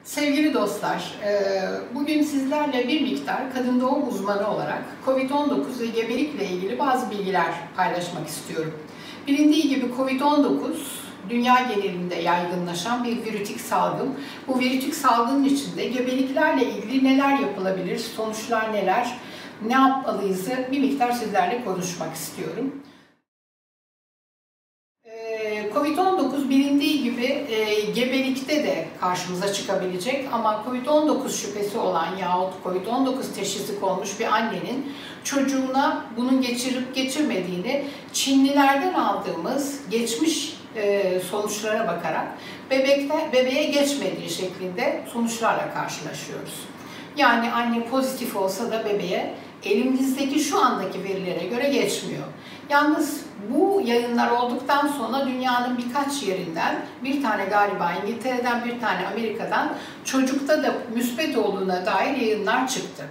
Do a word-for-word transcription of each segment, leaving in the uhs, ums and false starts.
Sevgili dostlar, bugün sizlerle bir miktar kadın doğum uzmanı olarak kovid on dokuz ve gebelikle ilgili bazı bilgiler paylaşmak istiyorum. Bilindiği gibi kovid on dokuz dünya genelinde yaygınlaşan bir virütik salgın. Bu virütik salgının içinde gebeliklerle ilgili neler yapılabilir, sonuçlar neler, ne yapmalıyızı bir miktar sizlerle konuşmak istiyorum. kovid on dokuz bilindiği gibi e, gebelikte de karşımıza çıkabilecek ama kovid on dokuz şüphesi olan yahut kovid on dokuz teşhisi konmuş bir annenin çocuğuna bunun geçirip geçirmediğini Çinlilerden aldığımız geçmiş e, sonuçlara bakarak bebekte, bebeğe geçmediği şeklinde sonuçlarla karşılaşıyoruz. Yani anne pozitif olsa da bebeğe elimizdeki şu andaki verilere göre geçmiyor. Yalnız bu yayınlar olduktan sonra dünyanın birkaç yerinden, bir tane galiba İngiltere'den, bir tane Amerika'dan çocukta da müspet olduğuna dair yayınlar çıktı.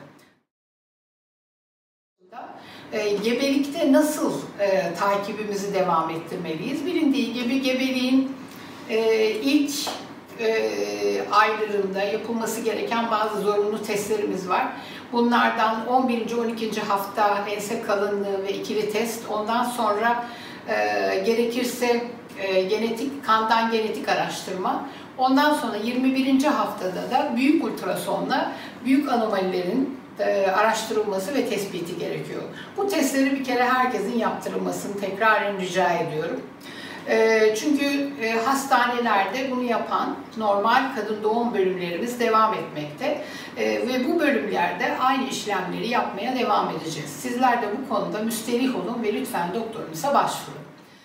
E, gebelikte nasıl e, takibimizi devam ettirmeliyiz? Bilindiği gibi gebeliğin e, ilk e, aylarında yapılması gereken bazı zorunlu testlerimiz var. Bunlardan on birinci on ikinci hafta ense kalınlığı ve ikili test, ondan sonra e, gerekirse e, genetik kandan genetik araştırma, ondan sonra yirmi birinci haftada da büyük ultrasonla büyük anomalilerin e, araştırılması ve tespiti gerekiyor. Bu testleri bir kere herkesin yaptırılmasını tekrar rica ediyorum. Çünkü hastanelerde bunu yapan normal kadın doğum bölümlerimiz devam etmekte ve bu bölümlerde aynı işlemleri yapmaya devam edeceğiz. Sizler de bu konuda müsterih olun ve lütfen doktorunuza başvurun.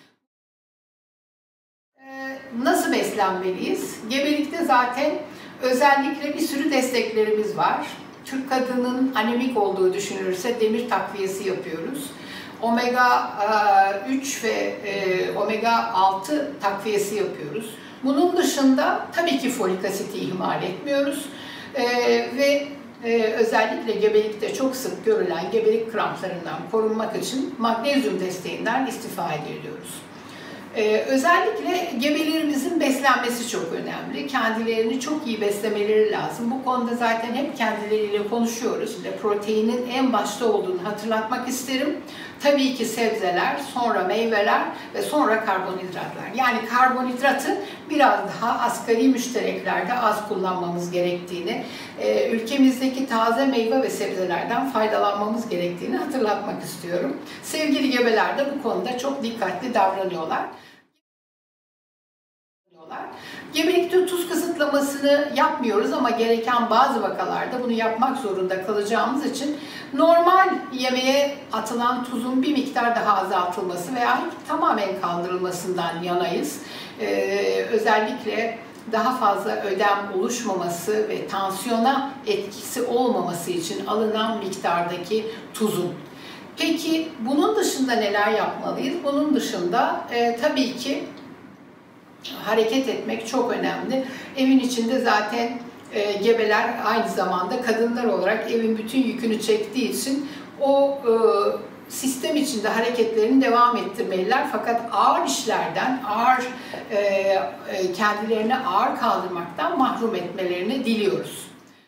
Nasıl beslenmeliyiz? Gebelikte zaten özellikle bir sürü desteklerimiz var. Türk kadının anemik olduğu düşünülürse demir takviyesi yapıyoruz. omega üç ve omega altı takviyesi yapıyoruz. Bunun dışında tabii ki folik asiti ihmal etmiyoruz ve özellikle gebelikte çok sık görülen gebelik kramplarından korunmak için magnezyum desteğinden istifade ediyoruz. Ee, özellikle gebelerimizin beslenmesi çok önemli. Kendilerini çok iyi beslemeleri lazım. Bu konuda zaten hep kendileriyle konuşuyoruz. Proteinin en başta olduğunu hatırlatmak isterim. Tabii ki sebzeler, sonra meyveler ve sonra karbonhidratlar. Yani karbonhidratı biraz daha asgari müştereklerde az kullanmamız gerektiğini, e, ülkemizdeki taze meyve ve sebzelerden faydalanmamız gerektiğini hatırlatmak istiyorum. Sevgili gebeler de bu konuda çok dikkatli davranıyorlar. Gebelikte tuz kısıtlamasını yapmıyoruz ama gereken bazı vakalarda bunu yapmak zorunda kalacağımız için normal yemeğe atılan tuzun bir miktar daha azaltılması veya tamamen kaldırılmasından yanayız. Ee, özellikle daha fazla ödem oluşmaması ve tansiyona etkisi olmaması için alınan miktardaki tuzun. Peki bunun dışında neler yapmalıyız? Bunun dışında e, tabii ki hareket etmek çok önemli. Evin içinde zaten e, gebeler aynı zamanda kadınlar olarak evin bütün yükünü çektiği için o e, sistem içinde hareketlerini devam ettirmeliler. Fakat ağır işlerden, ağır e, e, kendilerini ağır kaldırmaktan mahrum etmelerini diliyoruz.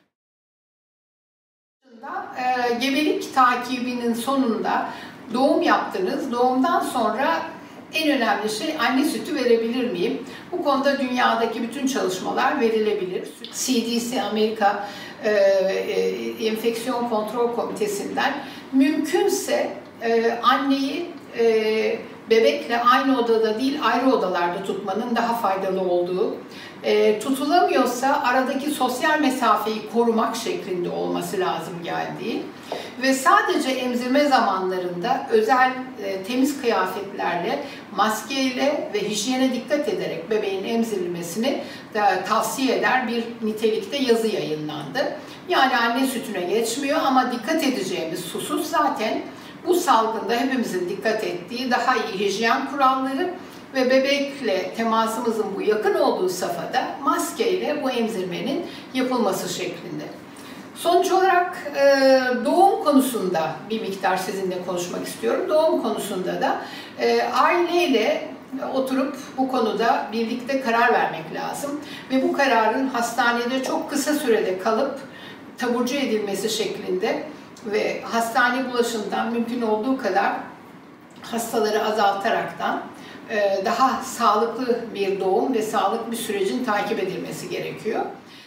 E, gebelik takibinin sonunda doğum yaptınız. Doğumdan sonra en önemli şey anne sütü verebilir miyim? Bu konuda dünyadaki bütün çalışmalar verilebilir. C D C Amerika e, e, Enfeksiyon Kontrol Komitesi'nden mümkünse e, anneyi e, bebekle aynı odada değil ayrı odalarda tutmanın daha faydalı olduğu, e, tutulamıyorsa aradaki sosyal mesafeyi korumak şeklinde olması lazım geldiği ve sadece emzirme zamanlarında özel e, temiz kıyafetlerle, maskeyle ve hijyene dikkat ederek bebeğin emzirilmesini de tavsiye eder bir nitelikte yazı yayınlandı. Yani anne sütüne geçmiyor ama dikkat edeceğimiz husus zaten bu salgında hepimizin dikkat ettiği daha iyi hijyen kuralları ve bebekle temasımızın bu yakın olduğu safhada maskeyle bu emzirmenin yapılması şeklinde. Sonuç olarak doğum konusunda bir miktar sizinle konuşmak istiyorum. Doğum konusunda da aileyle oturup bu konuda birlikte karar vermek lazım. Ve bu kararın hastanede çok kısa sürede kalıp taburcu edilmesi şeklinde ve hastane bulaşından mümkün olduğu kadar hastaları azaltaraktan daha sağlıklı bir doğum ve sağlıklı bir sürecin takip edilmesi gerekiyor.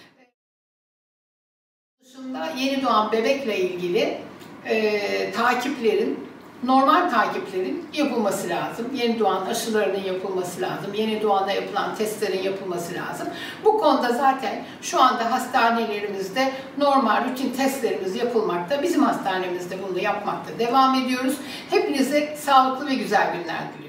Dışında yeni doğan bebekle ilgili e, takiplerin, normal takiplerin yapılması lazım. Yeni doğan aşılarının yapılması lazım. Yeni doğana yapılan testlerin yapılması lazım. Bu konuda zaten şu anda hastanelerimizde normal rutin testlerimiz yapılmakta. Bizim hastanemizde bunu yapmakta devam ediyoruz. Hepinize sağlıklı ve güzel günler diliyorum.